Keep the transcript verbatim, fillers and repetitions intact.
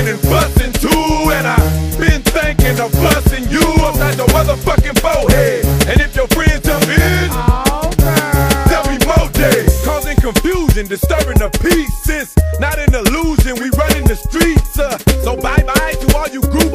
and fussing too. And I've been thinking of busting you upside the motherfucking forehead. And if your friends jump in, tell me more days. Causing confusion, disturbing the peace. Since not an illusion, we running the streets. Uh, so bye bye to all you groupies.